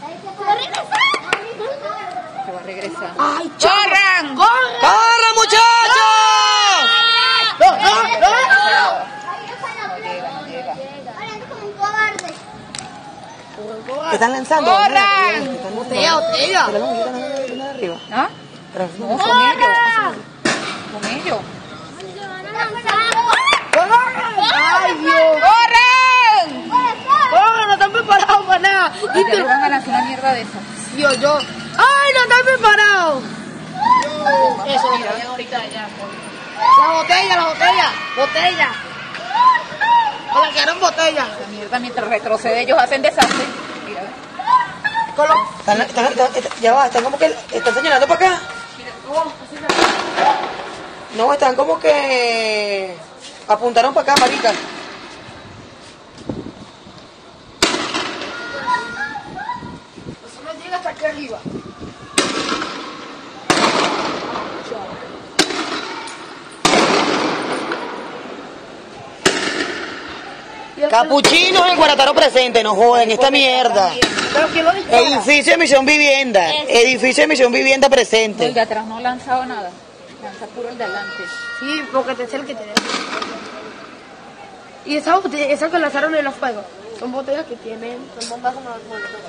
Se va a regresar. ¡Ay, ¡Corran! ¡Corran! ¡Corran, muchachos! ¡No! No llega. Están lanzando. ¡Corran! Botella. Están arriba. ¿Ah? Pero No, con ellos. Con ellos. ¡Ay, Dios! ¡Corran! ¡Corran! No están preparados para nada. Y te van a lanzar una mierda de esa. Yo. ¡Ay, no están preparados! Eso, Ahorita ya. La botella. O la quedaron botella. La mierda mientras retrocede ellos hacen desastre. Mira, Están como que están señalando para acá. No, están como que apuntaron para acá, marica. Eso no llega hasta aquí arriba. Capuchinos en Guarataro presente, no joden, esta mierda. ¿Pero quién lo dispara? Edificio de Misión Vivienda. Edificio de Misión Vivienda presente. el de atrás no ha lanzado nada. Lanza puro el de adelante. Sí, porque te es el que te dé. Y esas botellas, esas que lanzaron en los fuegos, son botellas que tienen, son bombas como